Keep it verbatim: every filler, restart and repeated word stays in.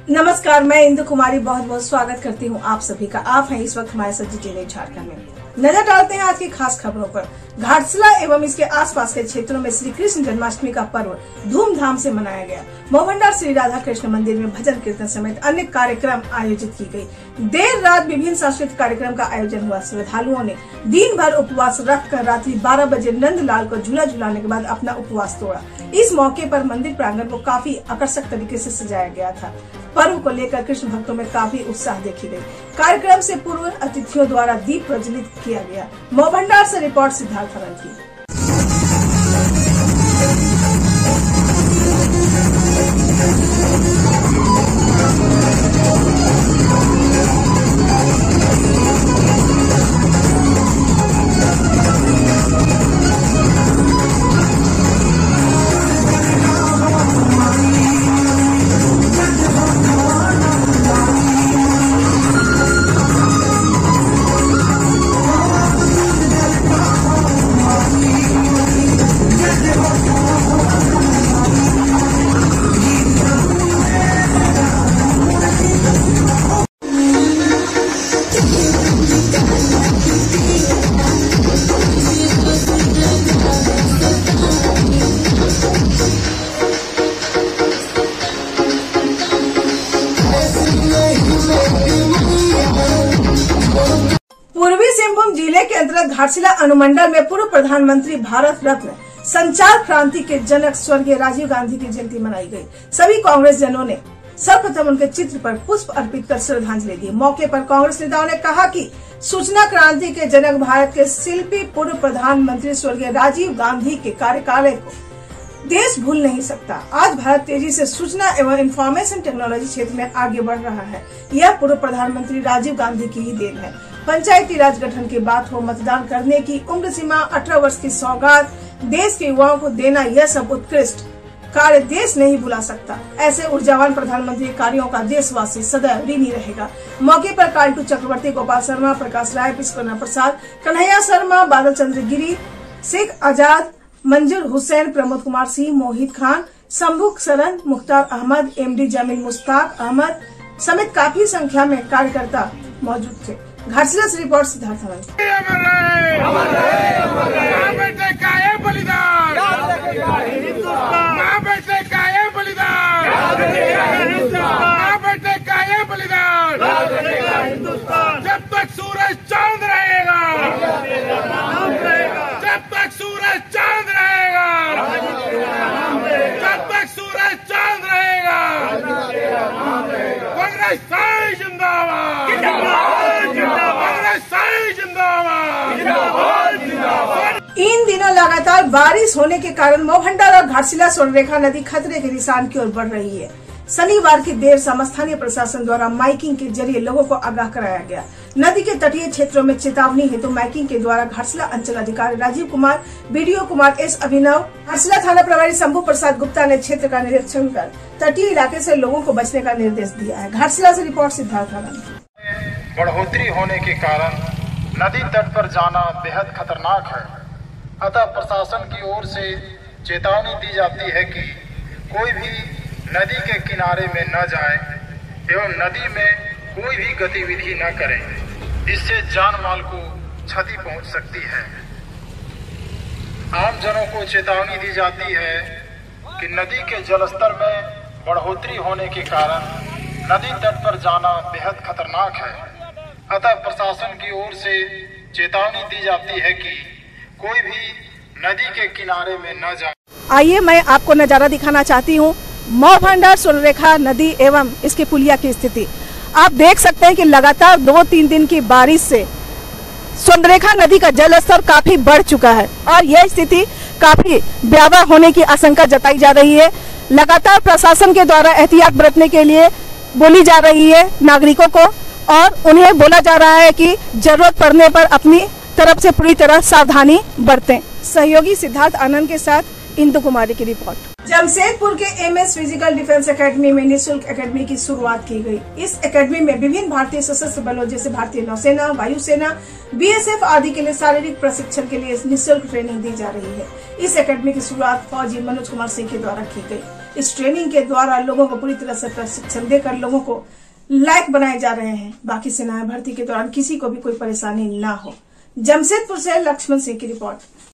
नमस्कार, मैं इंदु कुमारी बहुत बहुत स्वागत करती हूँ आप सभी का। आप हैं इस वक्त हमारे साथ जी न्यूज झारखंड में। नजर डालते हैं आज की खास खबरों पर। घाटशिला एवं इसके आसपास के क्षेत्रों में श्री कृष्ण जन्माष्टमी का पर्व धूमधाम से मनाया गया। मोहभंडार श्री राधा कृष्ण मंदिर में भजन कीर्तन समेत अन्य कार्यक्रम आयोजित की गई। देर रात विभिन्न सांस्कृतिक कार्यक्रम का आयोजन हुआ। श्रद्धालुओं ने दिन भर उपवास रखकर रात्रि बारह बजे नंदलाल को झूला झुलाने के बाद अपना उपवास तोड़ा। इस मौके पर मंदिर प्रांगण को काफी आकर्षक तरीके से सजाया गया था। पर्व को लेकर कृष्ण भक्तों में काफी उत्साह देखी गई। कार्यक्रम से पूर्व अतिथियों द्वारा दीप प्रज्वलित किया गया। मोहभंडार से रिपोर्ट सिद्धार्थ हरन की। पूर्वी सिंहभूम जिले के अंतर्गत घाटशिला अनुमंडल में पूर्व प्रधानमंत्री भारत रत्न संचार क्रांति के जनक स्वर्गीय राजीव गांधी की जयंती मनाई गई। सभी कांग्रेस जनों ने सर्वप्रथम उनके चित्र पर पुष्प अर्पित कर श्रद्धांजलि दी। मौके पर कांग्रेस नेताओं ने कहा कि सूचना क्रांति के जनक भारत के शिल्पी पूर्व प्रधानमंत्री स्वर्गीय राजीव गांधी के कार्यकाल को देश भूल नहीं सकता। आज भारत तेजी से सूचना एवं इंफॉर्मेशन टेक्नोलॉजी क्षेत्र में आगे बढ़ रहा है। यह पूर्व प्रधानमंत्री राजीव गांधी की ही देन है। पंचायती राज गठन की बात हो, मतदान करने की उम्र सीमा अठारह वर्ष की सौगात देश के युवाओं को देना, यह सब उत्कृष्ट कार्य देश नहीं भुला सकता। ऐसे ऊर्जावान प्रधानमंत्री कार्यों का देशवासी सदैव ऋणी रहेगा। मौके पर काल्टू चक्रवर्ती, गोपाल शर्मा, प्रकाश राय, पुष्करना प्रसाद, कन्हैया शर्मा, बादल चंद्र गिरी, शेख आजाद, मंजूर हुसैन, प्रमोद कुमार सिंह, मोहित खान, शंभू सरन, मुख्तार अहमद, एमडी जमील मुश्ताक अहमद समेत काफी संख्या में कार्यकर्ता मौजूद थे। घाटशिला से रिपोर्ट सिद्धार्थ हरन। जब तक सूरज चांद रहेगा, जब तक सूरज चांद रहेगा, जब तक सूरज चांद रहेगा, कांग्रेस साई जिंदाबाद, कांग्रेस साई जिंदाबाद। इन दिनों लगातार बारिश होने के कारण मोहभंडार और घाटशिला स्वर्णरेखा नदी खतरे के निशान की ओर बढ़ रही है। शनिवार की देर शाम स्थानीय प्रशासन द्वारा माइकिंग के जरिए लोगों को आगाह कराया गया। नदी के तटीय क्षेत्रों में चेतावनी हेतु माइकिंग के द्वारा घाटशिला अंचल अधिकारी राजीव कुमार, बीडीओ कुमार एस अभिनव, घाटशिला थाना प्रभारी शंभू प्रसाद गुप्ता ने क्षेत्र का निरीक्षण कर तटीय इलाके से लोगों को बचने का निर्देश दिया है। घाटशिला से रिपोर्ट सिद्धार्थ हरन। बढ़ोतरी होने के कारण नदी तट पर जाना बेहद खतरनाक है, अतः प्रशासन की ओर से चेतावनी दी जाती है कि कोई भी नदी के किनारे में न जाए एवं नदी में कोई भी गतिविधि न करें, इससे जान माल को क्षति पहुंच सकती है। आम जनों को चेतावनी दी जाती है कि नदी के जलस्तर में बढ़ोतरी होने के कारण नदी तट पर जाना बेहद खतरनाक है, अतः प्रशासन की ओर से चेतावनी दी जाती है कि कोई भी नदी के किनारे में न जाए। आइए मैं आपको नजारा दिखाना चाहती हूँ मोहभंडार स्वर्णरेखा नदी एवं इसके पुलिया की स्थिति। आप देख सकते हैं कि लगातार दो तीन दिन की बारिश से स्वर्णरेखा नदी का जल स्तर काफी बढ़ चुका है और यह स्थिति काफी भयावह होने की आशंका जताई जा रही है। लगातार प्रशासन के द्वारा एहतियात बरतने के लिए बोली जा रही है नागरिकों को और उन्हें बोला जा रहा है कि जरूरत पड़ने पर अपनी तरफ से पूरी तरह सावधानी बरतें। सहयोगी सिद्धार्थ आनंद के साथ इंदु कुमारी की रिपोर्ट। जमशेदपुर के एमएस फिजिकल डिफेंस एकेडमी में निःशुल्क एकेडमी की शुरुआत की गई। इस एकेडमी में विभिन्न भारतीय सशस्त्र बलों जैसे भारतीय नौसेना, वायुसेना, बीएसएफ आदि के लिए शारीरिक प्रशिक्षण के लिए निःशुल्क ट्रेनिंग दी जा रही है। इस एकेडमी की शुरुआत फौजी मनोज कुमार सिंह के द्वारा की गई। इस ट्रेनिंग के द्वारा लोगों को पूरी तरह से प्रशिक्षण देकर लोगों को लायक बनाए जा रहे हैं। बाकी सेनाएं भर्ती के दौरान किसी को भी कोई परेशानी ना हो। जमशेदपुर से लक्ष्मण सिंह की रिपोर्ट।